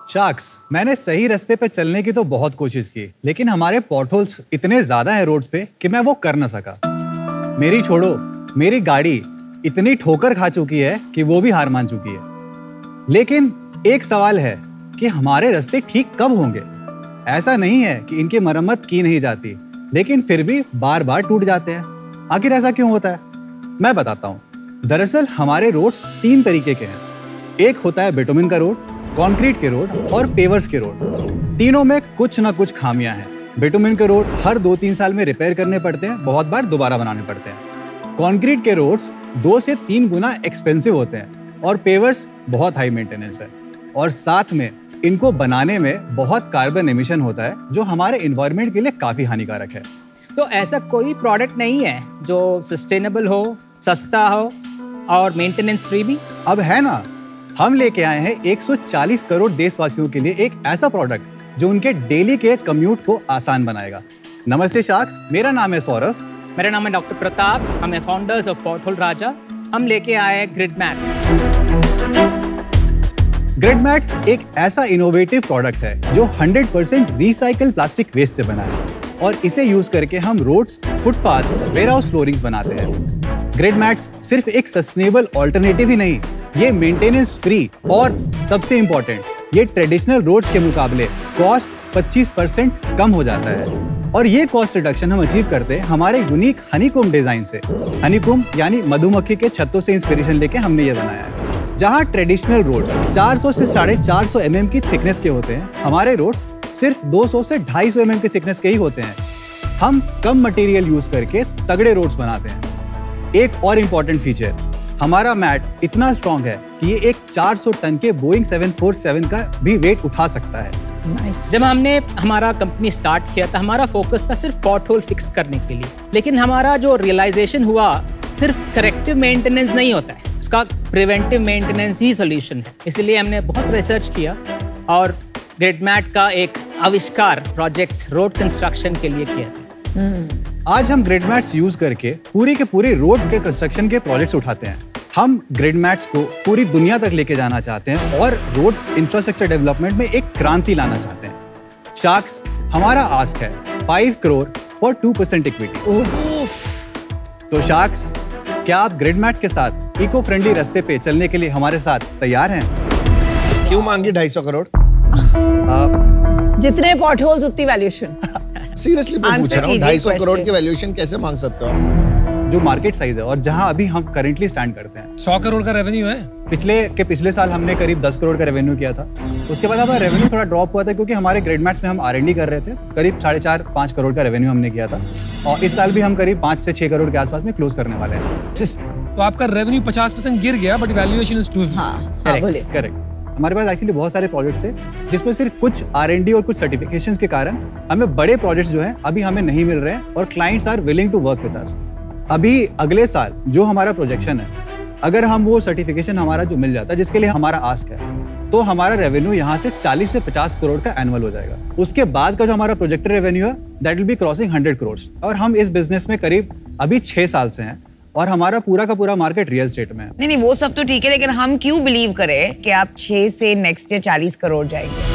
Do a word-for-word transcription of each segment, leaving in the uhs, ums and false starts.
Sharks, मैंने सही रास्ते पे चलने की तो बहुत कोशिश की, लेकिन हमारे पॉटहोल्स इतने ज्यादा हैं रोड्स पे कि मैं वो कर ना सका। मेरी छोड़ो, मेरी गाड़ी इतनी ठोकर खा चुकी है कि वो भी हार मान चुकी है। लेकिन एक सवाल है कि हमारे रास्ते ठीक कब होंगे? ऐसा नहीं है कि इनकी मरम्मत की नहीं जाती, लेकिन फिर भी बार बार टूट जाते हैं। आखिर ऐसा क्यों होता है? मैं बताता हूँ। दरअसल हमारे रोड्स तीन तरीके के हैं। एक होता है बिटुमिन का रोड, कंक्रीट के रोड और पेवर्स के रोड। तीनों में कुछ ना कुछ खामियां हैं। बिटुमिन के रोड हर दो तीन साल में रिपेयर करने पड़ते हैं, बहुत बार दोबारा बनाने पड़ते हैं। कंक्रीट के रोड्स दो से तीन गुना एक्सपेंसिव होते हैं और पेवर्स बहुत हाई मेंटेनेंस है, और साथ में इनको बनाने में बहुत कार्बन एमिशन होता है जो हमारे एनवायरनमेंट के लिए काफी हानिकारक है। तो ऐसा कोई प्रोडक्ट नहीं है जो सस्टेनेबल हो, सस्ता हो और मेंटेनेंस फ्री भी? अब है ना। हम लेके आए हैं एक सौ चालीस करोड़ देशवासियों के लिए एक ऐसा प्रोडक्ट जो उनके डेली के कम्यूट को आसान बनाएगा। नमस्ते शार्क्स, मेरा नाम है सौरभ। मेरा नाम है डॉक्टर प्रताप। हम है फाउंडर्स ऑफ पॉटहोल राजा। हम लेके आए हैं ग्रिड मैट्स। ग्रिड मैट्स एक ऐसा इनोवेटिव प्रोडक्ट है जो hundred percent recycle plastic waste से बना है, और इसे यूज करके हम रोड्स, फुटपाथ्स, वेयरहाउस फ्लोरिंग्स बनाते हैं। ग्रिड मैट्स सिर्फ एक सस्टेनेबल ऑल्टरनेटिव ही नहीं, ये मेंटेनेंस फ्री और सबसे इम्पोर्टेंट, ये ट्रेडिशनल रोड्स के मुकाबले कॉस्ट पच्चीस परसेंट कम हो जाता है। और ये कॉस्ट रिडक्शन हम अचीव करते हैं हमारे यूनिक हनीकॉम्ब डिजाइन से। हनीकॉम्ब यानी मधुमक्खी के छत्तों से इंस्पिरेशन लेके हमने ये बनाया है। जहाँ ट्रेडिशनल रोड्स चार सौ से साढ़े चार सौ एम एम की थिकनेस के होते हैं, हमारे रोड्स सिर्फ दो सौ से ढाई सौ एम एम की थिकनेस के ही होते हैं। हम कम मटेरियल यूज करके तगड़े रोड्स बनाते हैं। एक और इम्पोर्टेंट फीचर, हमारा मैट इतना स्ट्रॉन्ग है कि ये एक चार सौ टन के बोइंग सेवन फोर सेवन का भी वेट उठा सकता है। nice. जब हमने हमारा कंपनी स्टार्ट किया था, हमारा फोकस था सिर्फ पॉटहोल फिक्स करने के लिए, लेकिन हमारा जो रियलाइजेशन हुआ, सिर्फ करेक्टिव मेंटेनेंस नहीं होता है, उसका प्रिवेंटिव मेंटेनेंस ही सोल्यूशन है। इसलिए हमने बहुत रिसर्च किया और ग्रिड मैट का एक आविष्कार प्रोजेक्ट्स रोड कंस्ट्रक्शन के लिए किया था। hmm. आज हम ग्रिड मैट्स यूज करके पूरी के पूरे रोड के कंस्ट्रक्शन के प्रोजेक्ट्स उठाते हैं। हम ग्रिड मैट्स को पूरी दुनिया तक लेके जाना चाहते हैं और रोड इंफ्रास्ट्रक्चर डेवलपमेंट में एक क्रांति लाना चाहते हैं। शार्क्स, हमारा आस्क है five crore for two percent equity. तो शार्क्स, क्या आप ग्रिड मैट्स के साथ इको फ्रेंडली रास्ते पे चलने के लिए हमारे साथ तैयार हैं? क्यों मांगी ढाई सौ करोड़? जितने पॉटहोल्स उतनी वैल्यूएशन। सीरियसली पूछ रहा हूँ, ढाई सौ करोड़ की वैल्यूएशन कैसे मांग सकते हो आप? जो मार्केट साइज है और जहां अभी हम करेंटली स्टैंड करते हैं, सौ करोड़ का रेवेन्यू है। पिछले के पिछले साल हमने करीब दस करोड़ का रेवेन्यू किया था। उसके बाद हमारा रेवेन्यू थोड़ा ड्रॉप हुआ था क्योंकि हमारे ग्रिड मैट्स में हम आर एंड डी कर रहे थे। करीब साढ़े चार पाँच करोड़ का रेवेन्यू हमने किया था, और इस साल भी हम करीब पाँच से छह करोड़ के आसपास में क्लोज करने वाले हैं। तो आपका रेवेन्यू पचास परसेंट गिर गया, but valuation is too. Correct. हमारे पास एक्चुअली बहुत सारे प्रोजेक्ट्स हैं जिसमें सिर्फ कुछ आर एंड डी और कुछ सर्टिफिकेशंस के कारण हमें बड़े प्रोजेक्ट्स जो हैं अभी हमें नहीं मिल रहे हैं, और clients are willing to work with us. अभी अगले साल जो हमारा प्रोजेक्शन है, अगर हम वो सर्टिफिकेशन हमारा जो मिल जाता है, जिसके लिए हमारा आस्क है, तो हमारा रेवेन्यू यहाँ से चालीस से पचास करोड़ का एनुअल हो जाएगा। उसके बाद का जो हमारा प्रोजेक्टेड रेवेन्यू है, that will be crossing hundred crore. और हम इस बिजनेस में करीब अभी छह साल से हैं, और हमारा पूरा का पूरा मार्केट रियल एस्टेट में है। नहीं नहीं, वो सब तो ठीक है, लेकिन हम क्यों बिलीव करें कि आप छह से नेक्स्ट ईयर चालीस करोड़ जाएंगे?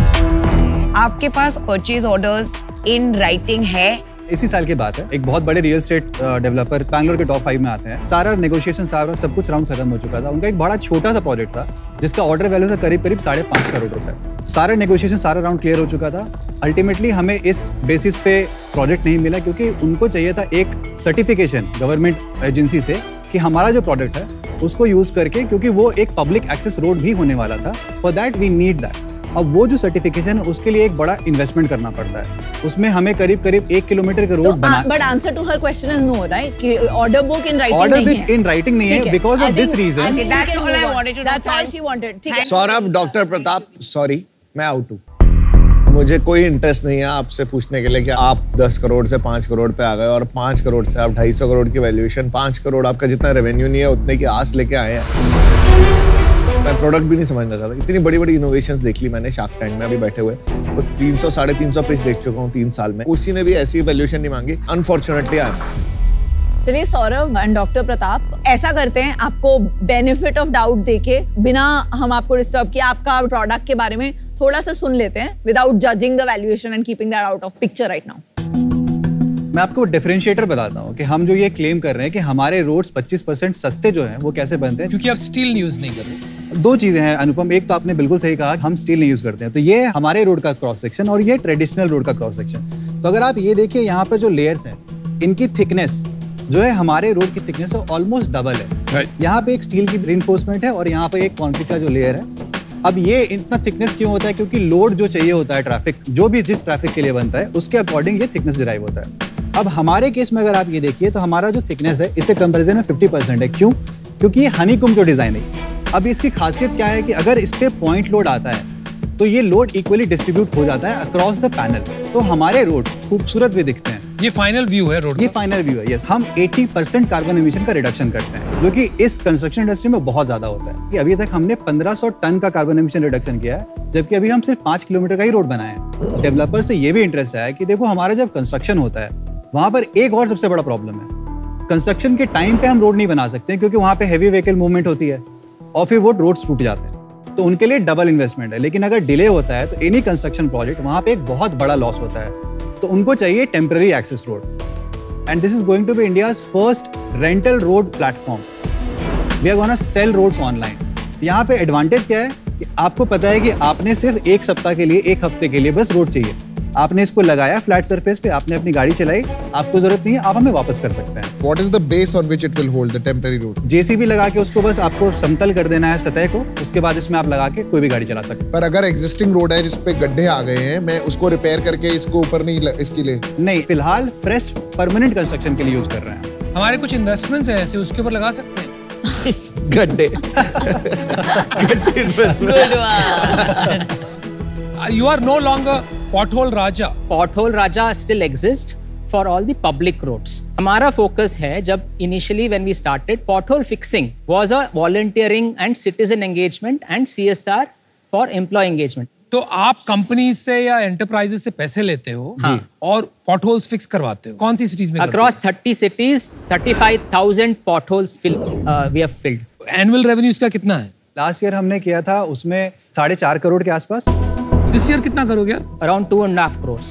आपके पास परचेज ऑर्डर्स इन राइटिंग है? इसी साल की बात है, एक बहुत बड़े रियल एस्टेट डेवलपर बैंगलोर के टॉप फाइव में आते हैं। सारा नेगोशिएशन, सारा सब कुछ राउंड खत्म हो चुका था। उनका एक बड़ा छोटा सा प्रोजेक्ट था जिसका ऑर्डर वैल्यू था करीब करीब साढ़े पाँच करोड़ रुपए। सारा नेगोशिएशन, सारा राउंड क्लियर हो चुका था। अल्टीमेटली हमें इस बेसिस पे प्रोजेक्ट नहीं मिला क्योंकि उनको चाहिए था एक सर्टिफिकेशन गवर्नमेंट एजेंसी से कि हमारा जो प्रोडक्ट है उसको यूज करके, क्योंकि वो एक पब्लिक एक्सेस रोड भी होने वाला था। For that we need that. अब वो जो सर्टिफिकेशन है उसके लिए एक बड़ा इन्वेस्टमेंट करना पड़ता है। उसमें हमें करीब करीब एक किलोमीटर का रोड बना। बट आंसर टू हर क्वेश्चन इज नो, राइट? कि ऑर्डर बुक इन राइटिंग नहीं है। ऑर्डर बुक इन राइटिंग नहीं है because of this reason. That's all I wanted to know. That's all she wanted. ठीक है सौरभ, डॉक्टर प्रताप, सॉरी मैं out हूँ। मुझे कोई इंटरेस्ट नहीं है आपसे पूछने के लिए कि आप दस करोड़ से पाँच करोड़ पे आ गए और पाँच करोड़ से आप ढाई सौ करोड़ की वैल्यूएशन, पाँच करोड़ आपका जितना रेवेन्यू नहीं है उतने की आस लेके आए हैं। मैं प्रोडक्ट भी नहीं समझना चाहता। इतनी बड़ी बड़ी इनोवेशंस देख ली मैंने शार्क टैंक में अभी बैठे हुए, तो तीन सौ साढ़े तीन सौ पिच देख चुका हूँ तीन साल में। उसी ने भी ऐसी वैल्यूएशन नहीं मांगी। Unfortunately I am. चलिए सौरभ एंड डॉक्टर प्रताप, ऐसा करते हैं, आपको बेनिफिट ऑफ डाउट देके, बिना हम आपको डिस्टर्ब किए, आपका प्रोडक्ट के बारे में थोड़ा सा सुन लेते हैं without judging the valuation and keeping that out of picture right now. मैं आपको डिफरेंशिएटर बताता हूँ कि हम जो ये क्लेम कर रहे हैं कि हमारे रोड्स पच्चीस परसेंट सस्ते जो हैं वो कैसे बनते हैं। क्योंकि आप स्टील यूज नहीं कर रहे। दो चीजें हैं अनुपम, एक तो आपने बिल्कुल सही कहा, हम स्टील नहीं यूज करते हैं। तो ये हमारे रोड का क्रॉस सेक्शन और ये ट्रेडिशनल रोड का क्रॉस सेक्शन। तो अगर आप ये देखिए यहाँ पर जो लेयर्स हैं इनकी थिकनेस जो है हमारे रोड की थिकनेस है ऑलमोस्ट डबल है। right. यहाँ पे एक स्टील की रिइंफोर्समेंट है और यहाँ पे एक कंक्रीट का जो लेयर है। अब ये इतना थिकनेस क्यों होता है? क्योंकि लोड जो चाहिए होता है ट्रैफिक, जो भी जिस ट्रैफिक के लिए बनता है उसके अकॉर्डिंग ये थिकनेस डिराइव होता है। अब हमारे केस में अगर आप ये देखिए तो हमारा जो थिकनेस है इससे कंपैरिजन में फिफ्टी परसेंट है। क्यों? क्योंकि ये हनीकॉम्ब जो डिजाइन है। अब इसकी खासियत क्या है कि अगर इस पे पॉइंट लोड आता है तो ये लोड इक्वली डिस्ट्रीब्यूट हो जाता है अक्रॉस द पैनल। तो हमारे रोड्स खूबसूरत भी दिखते हैं। ये फाइनल व्यू है रोड ये फाइनल व्यू है। यस, हम अस्सी परसेंट कार्बन एमिशन का रिडक्शन करते हैं जो कि इस कंस्ट्रक्शन इंडस्ट्री में बहुत ज्यादा होता है। कि अभी तक हमने पंद्रह सौ टन का कार्बन एमिशन रिडक्शन किया है, जबकि अभी हम सिर्फ पाँच किलोमीटर का ही रोड बनाए हैं। डेवलपर से ये भी इंटरेस्ट आया कि देखो हमारा जब कंस्ट्रक्शन होता है वहां पर एक और सबसे बड़ा प्रॉब्लम है, कंस्ट्रक्शन के टाइम पे हम रोड नहीं बना सकते क्योंकि वहां पे हैवी व्हीकल मूवमेंट होती है और फिर वो रोड्स टूट जाते हैं। तो उनके लिए डबल इन्वेस्टमेंट है। लेकिन अगर डिले होता है तो एनी कंस्ट्रक्शन प्रोजेक्ट वहां पे एक बहुत बड़ा लॉस होता है। तो उनको चाहिए temporary access road and this is going to be India's first rental road platform. We are gonna sell roads online. यहाँ पे एडवांटेज क्या है कि आपको पता है कि आपने सिर्फ एक सप्ताह के लिए, एक हफ्ते के लिए बस रोड चाहिए। आपने इसको लगाया फ्लैट सरफेस पे, आपने अपनी गाड़ी चलाई, आपको जरूरत नहीं है, आप हमें वापस कर सकते हैं। What is the base on which it will hold the temporary road? JCB लगा के उसको बस आपको समतल कर देना है सतह को, उसके बाद इसमें आप लगा के कोई भी गाड़ी चला सकते हैं। पर अगर एग्जिस्टिंग रोड है जिसपे गड्ढे आ गए हैं, मैं उसको रिपेयर करके इसको ऊपर नहीं ल, इसके लिए नहीं, फिलहाल फ्रेश परमानेंट कंस्ट्रक्शन के लिए यूज कर रहे हैं। हमारे कुछ इन्वेस्टमेंट्स हैं ऐसे, उसके ऊपर लगा सकते हैं। गड्ढे गड्ढे investment. You are no longer pothole raja. Pothole raja still exists for all the public roads. हमारा focus है, जब initially when we started, pothole fixing was a volunteering and citizen engagement and C S R for employee engagement. तो आप company से या enterprises से पैसे लेते हो हाँ. और पॉटहोल्स फिक्स करवाते हो। कौन सी सिटीज में? Across thirty cities, thirty-five thousand potholes fill, uh, we have filled. Annual revenue इसका कितना है? लास्ट ईयर हमने किया था उसमें साढ़े चार करोड़ के आसपास। दिस ईयर कितना करोगे? Around two and half crore.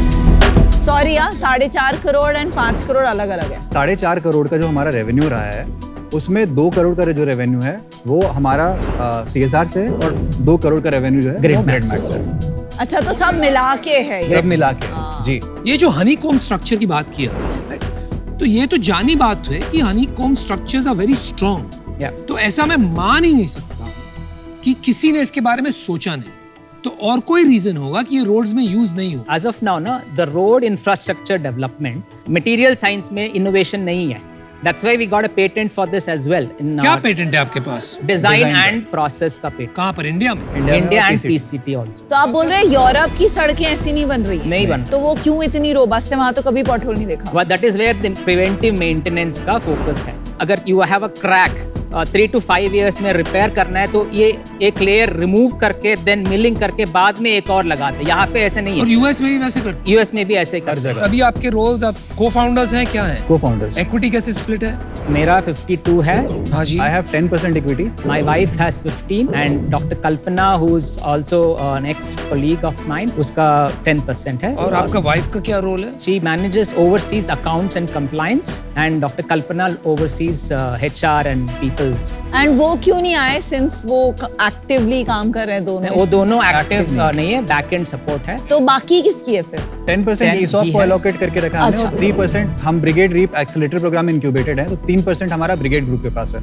Sorry यार, साढ़े चार करोड़ एंड पाँच करोड़ अलग अलग है। साढ़े चार करोड़ का जो हमारा रेवेन्यू रहा है उसमें दो करोड़ का जो रेवेन्यू है वो हमारा सीएसआर से और दो करोड़ का रेवेन्यू जो है ग्रेट मैक्स से। अच्छा, तो सब मिला के है, सब मिला के जी। ये जो हनीकॉम्ब स्ट्रक्चर की बात किया, तो ये तो जानी बात है कि honeycomb structures are very strong. तो ऐसा मैं मान ही नहीं सकता कि किसी ने इसके बारे में सोचा नहीं। तो और कोई रीजन होगा कि ये रोड्स में यूज नहीं हो। As of now, ना the road infrastructure development material science में इनोवेशन नहीं है। That's why we got a patent for this as well. In क्या पेटेंट है आपके पास? डिजाइन एंड प्रोसेस का पेटेंट। कहाँ पर? इंडिया में? India and PCT also. तो आप बोल रहे हैं यूरोप की सड़कें ऐसी नहीं बन रही? नहीं बन। तो वो क्यों इतनी रोबस्ट है? वहाँ तो कभी पॉटहोल नहीं देखा। Well, that is where the preventive maintenance का फोकस है। अगर you have a crack three to five years में रिपेयर करना है तो ये एक लेयर रिमूव करके देन मिलिंग करके बाद में एक और लगाते। यहाँ पे ऐसे नहीं है। और यूएस में भी वैसे करते? यूएस में भी ऐसे कर जगह। अभी आपके रोल्स, आप को-फाउंडर्स हैं, क्या हैं? को-फाउंडर्स। इक्विटी कैसे स्प्लिट है? मेरा fifty-two है। हाँ जी। I have ten percent equity. My wife has fifteen and Doctor Kalpana, who is also an ex-colleague of mine, उसका ten percent है। और आपका वाइफ का क्या रोल है? She manages overseas accounts and compliance and Doctor Kalpana oversees uh, H R and people's. And वो क्यों नहीं आए सिंस वो एक्टिवली काम कर रहे हैं दोनों? वो दोनों एक्टिव नहीं है, बैक एंड सपोर्ट है। तो बाकी किसकी है फिर? ten percent ईसॉप को एलोकेट करके रखा हमने और three percent हम Brigade REAP accelerator program incubated है, तो तीन परसेंट हमारा ब्रिगेड ग्रुप के पास है।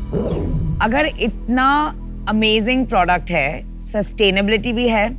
अगर इतना अमेजिंग प्रोडक्ट है, सस्टेनेबिलिटी भी है,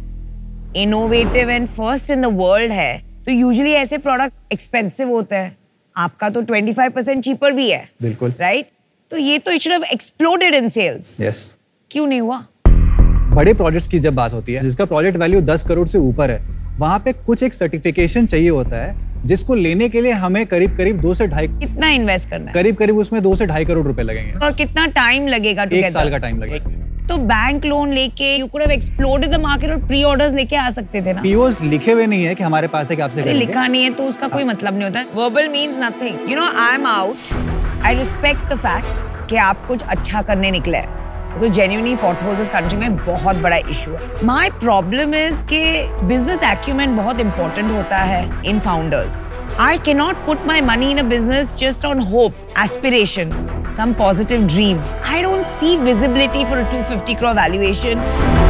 innovative and first in the world है, तो यूजुअली ऐसे प्रोडक्ट एक्सपेंसिव होते हैं। आपका तो twenty-five percent चीपर भी है। बिल्कुल। राइट? तो ये तो it should have exploded in sales. Yes. क्यों नहीं हुआ? बड़े प्रोजेक्ट्स की जब बात होती है जिसका प्रोजेक्ट वैल्यू दस करोड़ से ऊपर है, वहाँ पे कुछ एक सर्टिफिकेशन चाहिए होता है जिसको लेने के लिए हमें करीब करीब दो से ढाई कितना इन्वेस्ट करना है? करीब करीब उसमें दो से ढाई करोड़ रुपए लगेंगे। और कितना टाइम लगेगा? एक साल का टाइम लगेगा। तो बैंक लोन लेके you could have exploded the market और प्री ऑर्डर्स लेके आ सकते थे ना। पीओस लिखे हुए नहीं है कि हमारे पास है कि आपसे करेंगे। लिखा नहीं है तो उसका कोई मतलब नहीं होता। Verbal means nothing. You know, I am out. I respect the fact कि आप कुछ अच्छा करने निकले, Because genuinely potholes इस country में बहुत बड़ा issue है. My problem is कि business acumen बहुत important होता है in founders. I cannot put my money in a business just on hope, aspiration, some positive dream. I don't see visibility for a two hundred fifty crore valuation.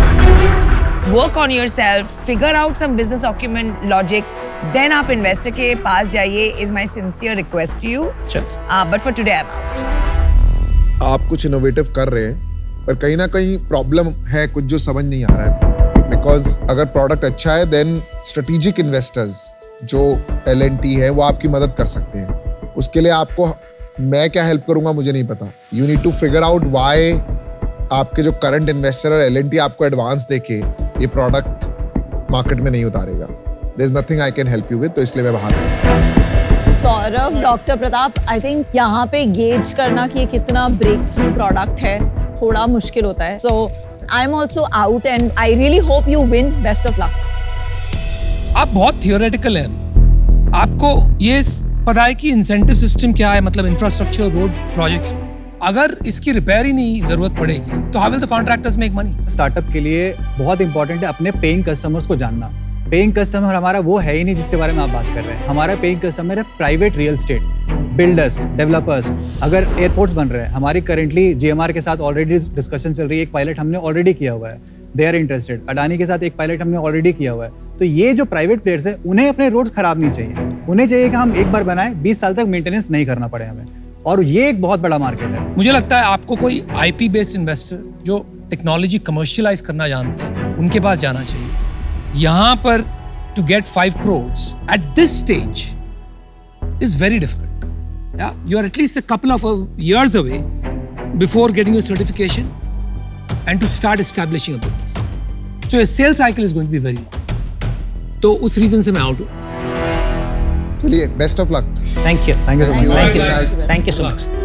Work on yourself, figure out some business acumen logic, then आप investor के पास जाइए is my sincere request to you. Sure. Uh, but for today I'm out. आप कुछ innovative कर रहे हैं पर कहीं ना कहीं प्रॉब्लम है कुछ जो समझ नहीं आ रहा है बिकॉज अगर प्रोडक्ट अच्छा है देन स्ट्रेटेजिक इन्वेस्टर्स जो एल एन टी है वो आपकी मदद कर सकते हैं. उसके लिए आपको मैं क्या हेल्प करूंगा मुझे नहीं पता. You need to figure out why आपके जो करंट इन्वेस्टर है एल एन टी आपको एडवांस देके ये प्रोडक्ट मार्केट में नहीं उतारेगा. There is nothing I can help you with, तो इसलिए मैं बाहर हूं. Saurabh, doctor Pratap, I think यहाँ पे गेज करना कि ये कितना ब्रेक थ्रू प्रोडक्ट है थोड़ा मुश्किल होता है. So I am also out and I really hope you win. Best of luck. आप बहुत थियोरेटिकल हैं. आपको ये पता है कि इंसेंटिव सिस्टम क्या है, मतलब इंफ्रास्ट्रक्चर रोड प्रोजेक्ट्स में अगर इसकी रिपेयर ही नहीं जरूरत पड़ेगी तो how will the contractors make money. Startup के लिए बहुत इंपॉर्टेंट है अपने पेइंग कस्टमर्स को जानना. पेइंग कस्टमर हमारा वो है ही नहीं जिसके बारे में आप बात कर रहे हैं. हमारा पेइंग कस्टमर है private real estate, builders, developers. अगर एयरपोर्ट्स बन रहे हैं, हमारी करेंटली जीएमआर के साथ ऑलरेडी डिस्कशन चल रही है. एक पायलट हमने ऑलरेडी किया हुआ है, दे आर इंटरेस्टेड. अडानी के साथ एक पायलट हमने ऑलरेडी किया हुआ है. तो ये जो प्राइवेट प्लेयर्स है उन्हें अपने रोड्स खराब नहीं चाहिए. उन्हें चाहिए कि हम एक बार बनाए, बीस साल तक मेंटेनेंस नहीं करना पड़े हमें. और ये एक बहुत बड़ा मार्केट है. मुझे लगता है आपको कोई आईपी बेस्ड इन्वेस्टर जो टेक्नोलॉजी कमर्शियलाइज करना जानते हैं उनके पास जाना चाहिए. यहाँ पर to get five crores at this stage is very difficult. Yeah, you are at least a couple of uh, years away before getting your certification and to start establishing a business. So your sales cycle is going to be very long. तो उस reason से मैं out हूँ. चलिए, best of luck. Thank you. Thank you so much. Thank you. Thank you so much.